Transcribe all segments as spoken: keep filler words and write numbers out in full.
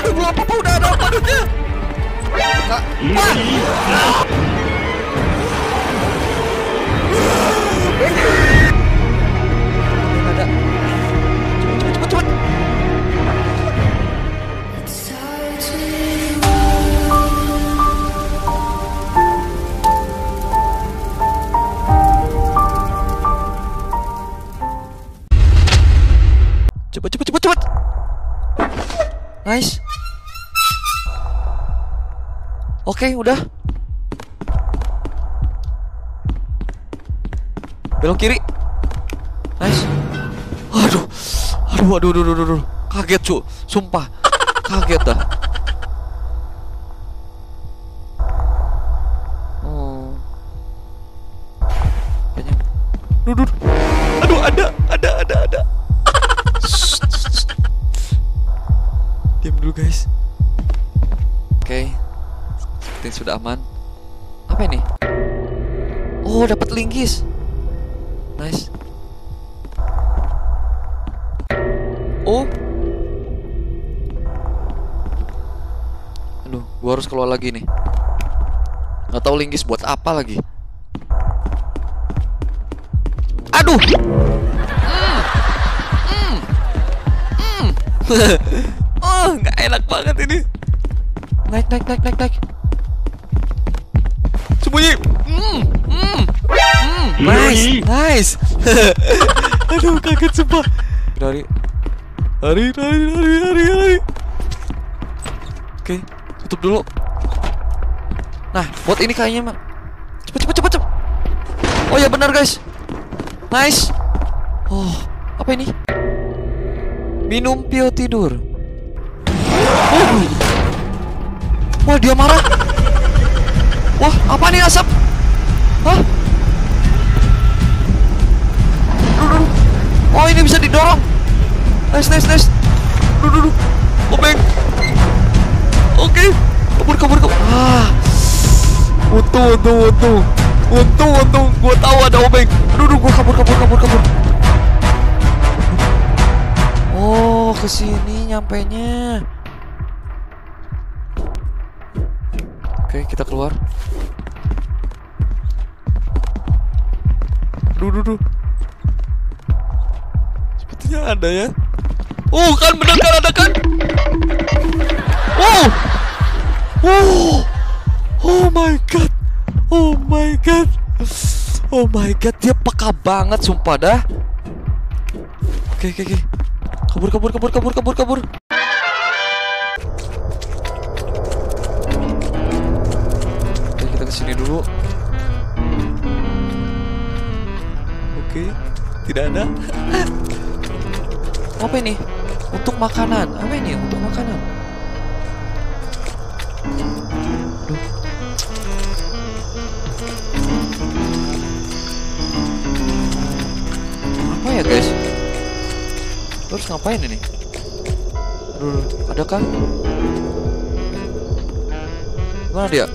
Aduh, belum apa-apa udah ada badutnya. Kak, wah. Ada. Cepet, cepet, cepet. Cepet, cepet, cepet, cepet. Nice. Oke, udah. Belok kiri. Nice. Aduh. Aduh, aduh, aduh, aduh, aduh. Kaget, cu. Sumpah. Kaget dah. Oh. Kayaknya. Aduh, aduh. Aduh, ada, ada, ada, ada. Diam dulu, guys. Oke. Sepertinya sudah aman. Apa ini? Oh, dapat linggis. Nice. Oh. Aduh, gua harus keluar lagi nih. Nggak tahu linggis buat apa lagi. Aduh. Mm. Mm. Mm. Oh, nggak enak banget ini. Naik, naik, naik, naik, naik. Sembunyi. Mm. Mm. Mm. Nice, nice. Aduh, kaget sumpah. Lari, lari, lari, lari, lari, lari. Oke, tutup dulu. Nah, buat ini kayaknya mah. Cepet, cepet, cepet, cepet. Oh ya benar guys. Nice. Oh, apa ini? Minum pil tidur. Oh. Wah, dia marah. Wah, apa nih asap? Hah? Oh, ini bisa didorong. Nice, nice, nice. Duh, duh, duh. Obeng. Oke. Kabur, kabur, kabur. Ah. Untung, untung, untung. Untung, untung. Gua tahu ada obeng. Aduh, duh, gua kabur, kabur, kabur, kabur. Oh, kesini nyampenya. Oke, kita keluar. Duh, duh, duh. Sepertinya ada ya. Oh, kan bener kan ada kan? Oh, oh, oh my god, oh my god, oh my god, dia peka banget, sumpah dah. Oke, oke, oke. Kabur, kabur, kabur, kabur, kabur, kabur. Oke, kita kesini dulu. Oke, tidak ada. Apa ini? Untuk makanan. Apa ini? Untuk makanan. Aduh. Apa ya guys? Terus ngapain ini? Aduh, ada kah? Mana dia?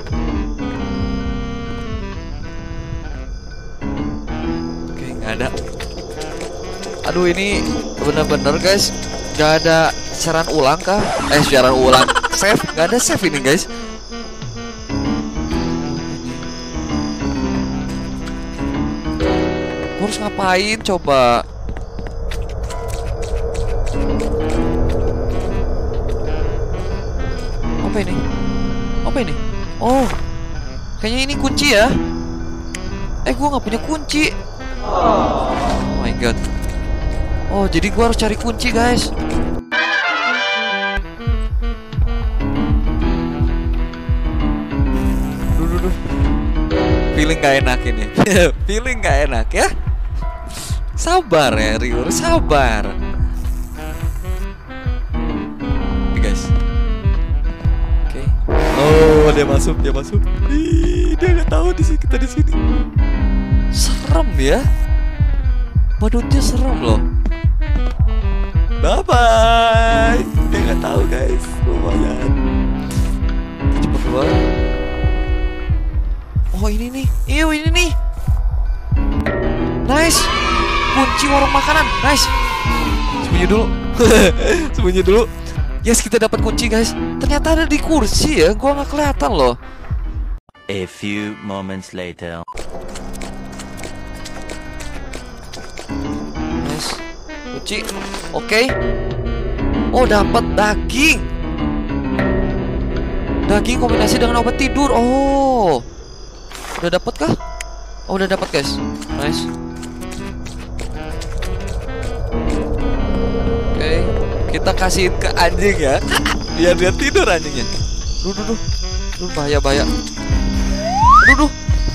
Oke, nggak ada. Aduh, ini bener-bener guys, gak ada siaran ulang kah? Eh, siaran ulang. Save, gak ada save ini guys. Gua harus ngapain coba? Apa ini? Apa ini? Oh, kayaknya ini kunci ya. Eh, gua nggak punya kunci. Oh my god. Oh, jadi gua harus cari kunci, guys. Duh, duh, duh. Feeling gak enak ini. Feeling gak enak ya. Sabar ya, Riur, sabar. Oke, guys. Oke. Oh, dia masuk, dia masuk. Ih, dia nggak tahu di sini, kita di sini. Serem ya. Badutnya serem loh. Bye bye. Dia nggak tahu guys. Lumayan. Cepet keluar. Oh ini nih. Iyo ini nih. Nice. Kunci warung makanan. Nice. Sembunyi dulu. Sembunyi dulu. Yes, kita dapat kunci guys. Ternyata ada di kursi ya. Gua nggak kelihatan loh. A few moments later. Nice. Kunci. Oke. Okay. Oh, dapat daging. Daging kombinasi dengan obat tidur. Oh. Udah dapat kah? Oh, udah dapat guys. Nice. Oke, okay. Kita kasihin ke anjing ya. Biar dia tidur anjingnya. Duh, duh, duh. Duh, bahaya, bahaya. Duh, duh.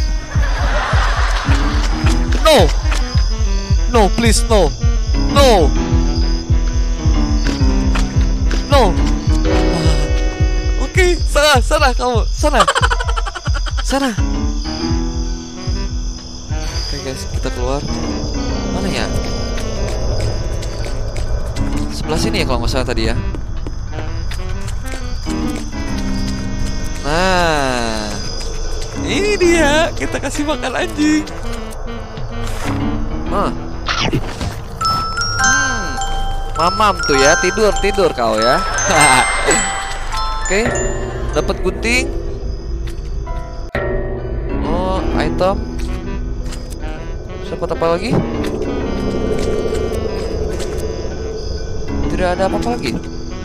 No. No, please, no. No. No. Oke, okay. sana, sana kamu. Sana. Sana. Oke, okay, guys, kita keluar. Mana ya? Sebelah sini ya kalau nggak salah tadi ya. Nah, ini dia, kita kasih makan anjing. Ah. Hmm, mamam tuh ya, tidur tidur kau ya. Oke, okay. Dapat gunting. Oh, item. Dapat apa lagi? Tidak ada apa-apa lagi.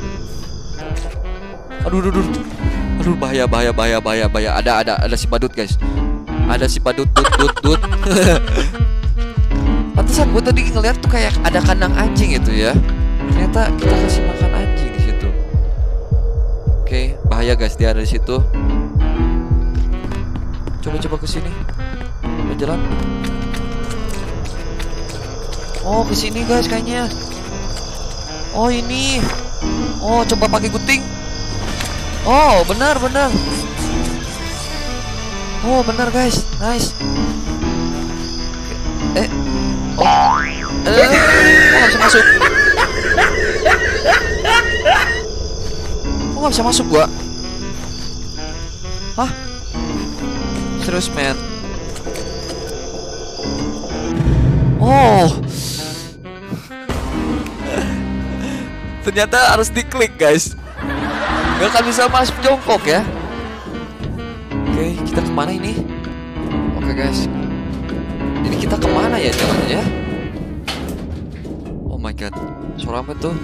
Aduh, aduh, aduh. Aduh, bahaya, bahaya, bahaya, bahaya, bahaya. Ada, ada, ada si badut, guys. Ada si badut, dut, dut, dut. Pantesan gue tadi ngeliat tuh kayak ada kandang anjing itu ya. Ternyata kita kasih makan anjing di situ. Oke, bahaya guys, dia ada di situ. Coba-coba ke sini. Berjalan. Oh, ke sini guys kayaknya. Oh, ini. Oh, coba pakai gunting. Oh, benar, benar. Oh, benar guys. Nice. Eh. Oh. Eh, kok nggak bisa masuk? Kok nggak bisa masuk gua? Hah? Serius, man? Oh. Ternyata harus diklik, guys. Gak akan bisa masuk jongkok ya. Oke, kita kemana ini? Oke guys, ini kita kemana ya jalannya ya? Oh my god, suara apa tuh?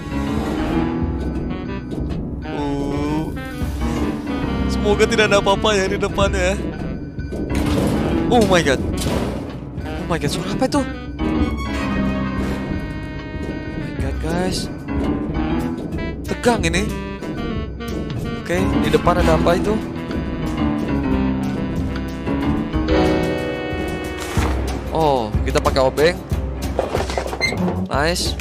Uh, semoga tidak ada apa-apa ya di depannya. Oh my god. Oh my god, suara apa itu? Oh my god guys, tegang ini. Oke, di depan ada apa itu? Oh, kita pakai obeng. Nice.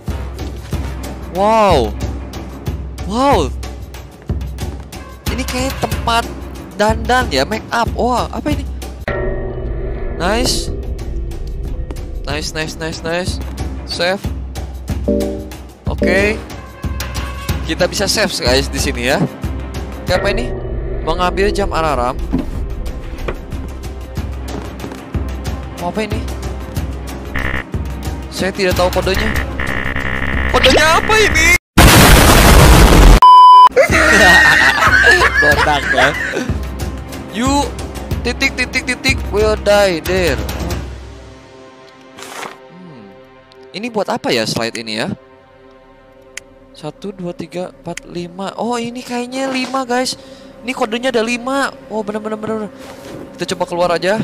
Wow. Wow. Ini kayak tempat dandan ya, make up. Wah, apa ini? Nice. Nice, nice, nice, nice. Save. Oke. Kita bisa save guys di sini ya. Kayak apa ini? Mengambil jam alarm. Mau apa ini? Saya tidak tahu kodenya. Kodenya apa ini? Botak ya. You titik titik titik will die there. Hmm. Ini buat apa ya slide ini ya? Satu, dua, tiga, empat, lima. Oh, ini kayaknya lima guys. Ini kodenya ada lima. Oh, bener-bener bener. Kita coba keluar aja.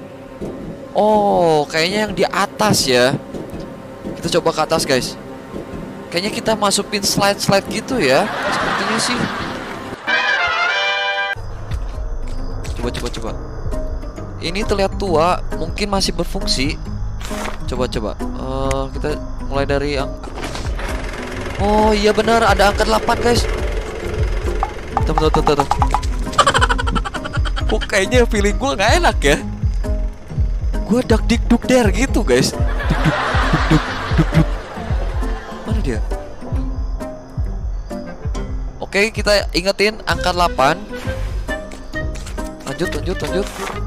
Oh, kayaknya yang di atas ya. Kita coba ke atas guys. Kayaknya kita masukin slide-slide gitu ya. Sepertinya sih. Coba, coba, coba. Ini terlihat tua. Mungkin masih berfungsi. Coba, coba. Uh, kita mulai dari yang... Oh iya benar, ada angka delapan guys. Tuh, tuh, tuh, tuh. Kok kayaknya feeling gue gak enak ya. Gue dak dik duk der gitu guys. Duk duk duk duk duk duk. Mana dia? Oke, kita ingetin angka delapan. Lanjut, lanjut, lanjut.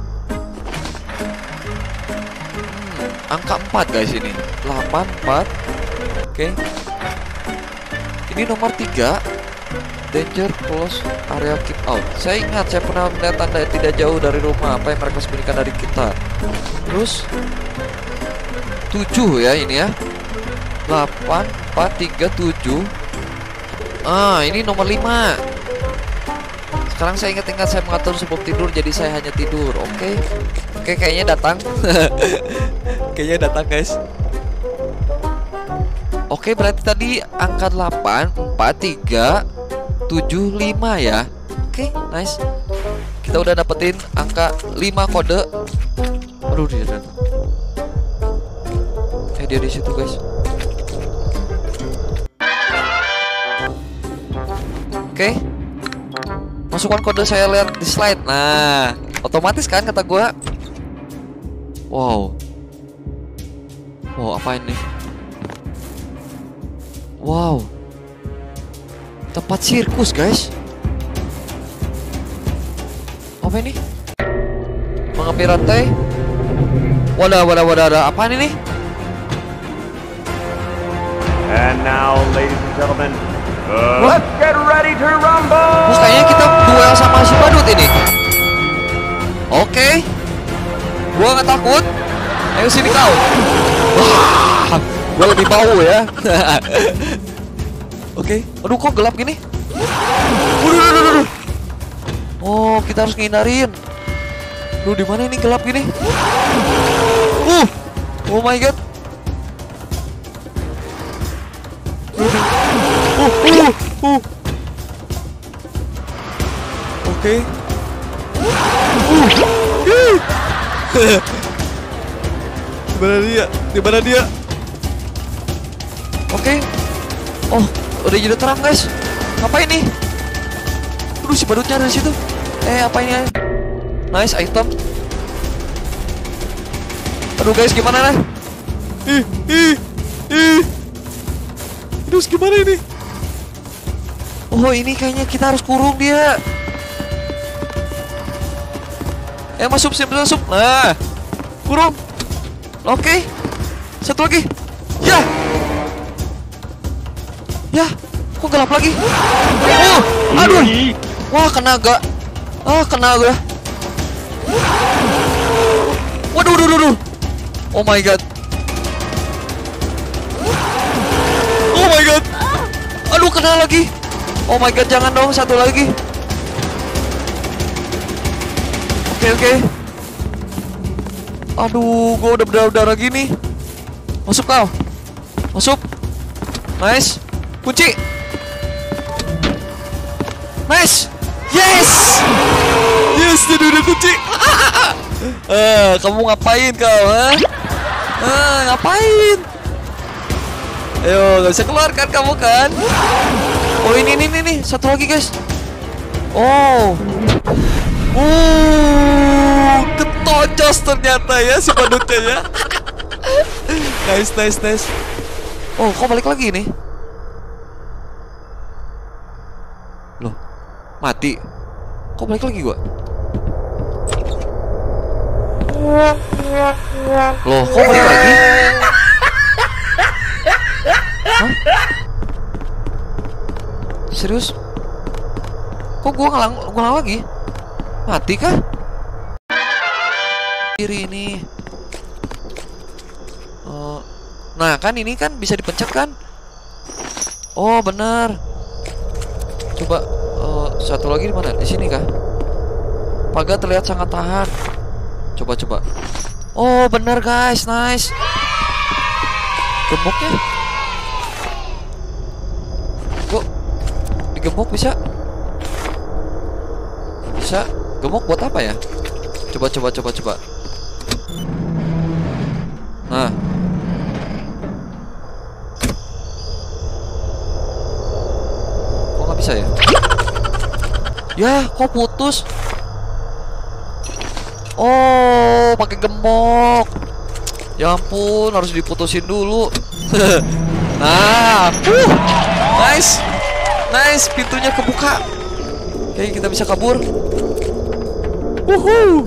hmm, Angka empat guys ini. Delapan, empat. Oke. Ini nomor tiga. Danger close area keep out. Saya ingat saya pernah melihat tanda tidak jauh dari rumah. Apa yang mereka sembunyikan dari kita? Terus tujuh ya ini ya. Delapan empat tiga tujuh. Ah ini nomor lima. Sekarang saya ingat-ingat saya mengatur sebelum tidur, jadi saya hanya tidur. Oke okay. Oke okay, kayaknya datang. Kayaknya datang guys. Oke okay, berarti tadi angka delapan empat tiga tujuh lima ya. Oke okay, nice. Kita udah dapetin angka lima kode. Aduh dia datang. Eh dia di situ guys. Oke okay. Masukkan kode saya lihat di slide. Nah, otomatis kan kata gua. Wow. Wow, apa ini? Wow. Tempat sirkus, guys. Apa ini? Mengambil rantai. Wadah, wadah, wadah, wadah. Apaan ini? And now, ladies and gentlemen, Uh, let's get ready to rumble. Oh, kayaknya kita duel sama si badut ini. Oke, okay. Gua nggak takut. Ayo sini kau. Wah, gua lebih bau ya. Oke, okay. Aduh kok gelap gini. Waduh, waduh, waduh. Oh, kita harus ngindarin. Duh, di mana ini gelap gini? Uh, oh my god. Uh, uh, uh. Oke. Okay. Uh. Di mana dia? Di mana dia? Oke. Okay. Oh, udah jadi terang guys. Apa ini? Aduh si badutnya ada di situ. Eh apa ini? Nice item. Aduh guys gimana nih? Ih, ih, ih. Terus gimana ini? Oh ini kayaknya kita harus kurung dia. Eh masuk sih masuk. Nah kurung. Oke okay. Satu lagi. Ya. Ya. Kok gelap lagi? Oh, aduh. Wah kena gak? Ah kena gue. Waduh, waduh, waduh. Oh my god. Oh my god. Aduh kena lagi. Oh my god, jangan dong, satu lagi. Oke, okay, oke. Okay. Aduh, gue udah berdarah-darah gini. Masuk kau. Masuk. Nice. Kunci. Nice. Yes. Yes, jadi udah kunci. Eh, kamu ngapain kau, ha? Eh, ngapain? Ayo, gak bisa keluar kan kamu kan? Oh ini ini nih satu lagi guys. Oh, uh, ketojos ternyata ya si badutnya ya. Nice nice nice. Oh kok balik lagi nih? Loh mati. Kok balik lagi gua? Loh kok balik lagi? Hah? Serius? Kok gua ngalang, ngalang lagi? Mati kah? Kiri ini. Uh, nah kan ini kan bisa dipencet kan? Oh benar. Coba uh, satu lagi di mana? Di sini kah? Pagar terlihat sangat tahan. Coba coba. Oh benar guys, nice. Gemboknya. Kok digembok bisa? Bisa. Gemuk buat apa ya? Coba coba coba coba. Nah. Kok nggak bisa ya? Ya, kok putus? Oh, pakai gembok. Ya ampun, harus diputusin dulu. Nah, uh, nice, nice, pintunya kebuka. Oke, kita bisa kabur. Wuhu.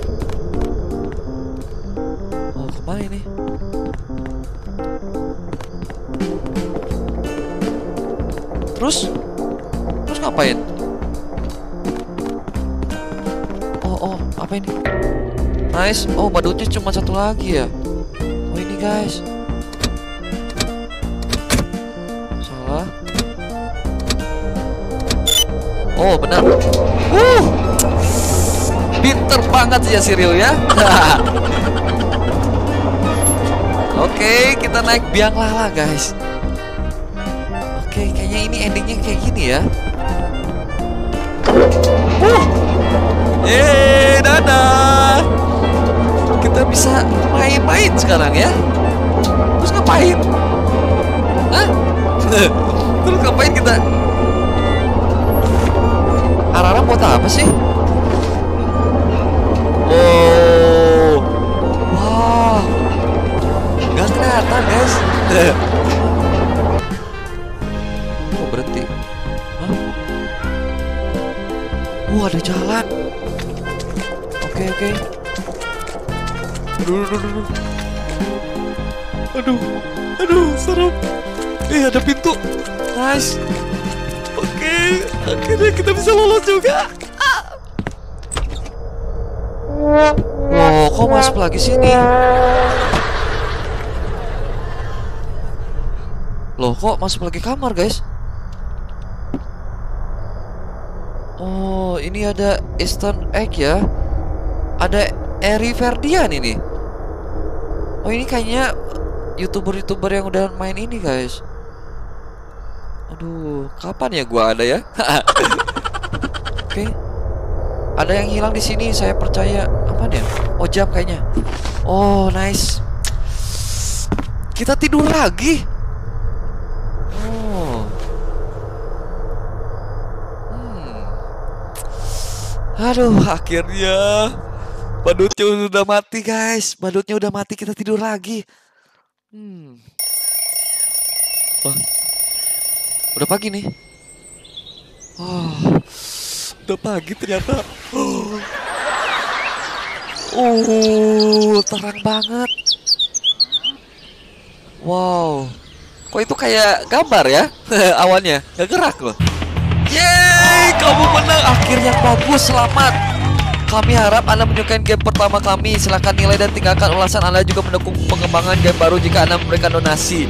Oh, kemana ini? Terus, terus ngapain? Oh, oh, apa ini? Nice. Oh, badutnya cuma satu lagi ya. Oh, ini guys. Salah. Oh, benar. Uh, pinter banget ya si Rio ya. Oke, kita naik biang lala guys. Oke, kayaknya ini endingnya kayak gini ya. Uh, eh, dadah. Kita bisa main-main sekarang ya. Terus ngapain? Hah? Terus ngapain kita? Arara buat apa sih? Wow, wow, nggak kelihatan guys. Oh, berhenti. Hah? Wah, ada jalan. Oke, oke. Aduh, aduh, aduh. Aduh, aduh, serem. Eh, ada pintu. Nice. Oke, akhirnya kita bisa lolos juga. Wow, kok masuk lagi sini? Loh, kok masuk lagi kamar, guys? Oh, ini ada Eastern Egg ya. Ada Eri Ferdian ini. Oh, ini kayaknya YouTuber-YouTuber yang udah main ini, guys. Aduh, kapan ya gua ada ya? Oke. Okay. Ada yang hilang di sini, saya percaya. Apa dia? Oh, jam kayaknya. Oh, nice. Kita tidur lagi. Oh. Hmm. Aduh, akhirnya badutnya udah mati, guys. Badutnya udah mati, kita tidur lagi. Hmm. Wah. Udah pagi nih. Oh. Udah pagi ternyata. Oh, oh, terang banget. Wow. Kok itu kayak gambar ya? Awalnya gak gerak loh. Yeay, kamu menang. Akhirnya bagus, selamat. Kami harap Anda menyukai game pertama kami. Silahkan nilai dan tinggalkan ulasan. Anda juga mendukung pengembangan game baru jika Anda memberikan donasi.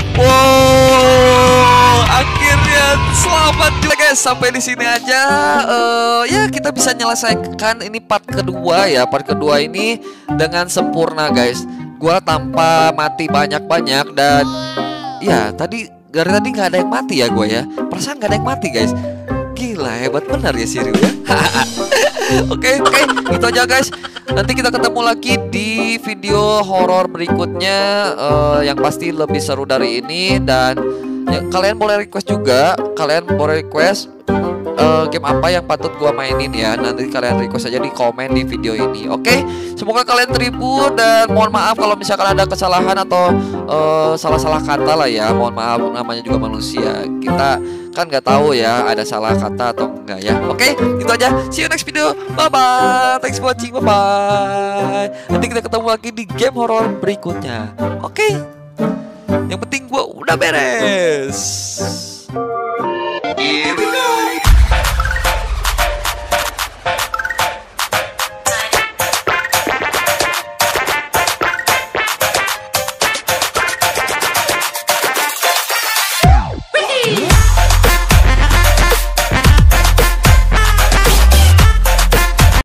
Wow, akhirnya selamat juga guys. Sampai di sini aja. Uh, ya kita bisa menyelesaikan ini part kedua ya. Part kedua ini dengan sempurna guys. Gua tanpa mati banyak-banyak dan ya tadi dari tadi nggak ada yang mati ya gue ya. Perasaan nggak ada yang mati guys. Gila, hebat benar ya si Rio ya. Oke, oke, itu aja guys. Nanti kita ketemu lagi di video horor berikutnya uh, yang pasti lebih seru dari ini. Dan ya, kalian boleh request juga. Kalian boleh request uh, game apa yang patut gua mainin ya. Nanti kalian request aja di komen di video ini. Oke, semoga kalian terhibur. Dan mohon maaf kalau misalkan ada kesalahan atau uh, salah-salah kata lah ya. Mohon maaf, namanya juga manusia. Kita kan nggak tahu ya ada salah kata atau enggak ya. Oke, itu aja. See you next video. Bye bye. Thanks for watching. Bye bye. Nanti kita ketemu lagi di game horor berikutnya. Oke. Yang penting gua udah beres.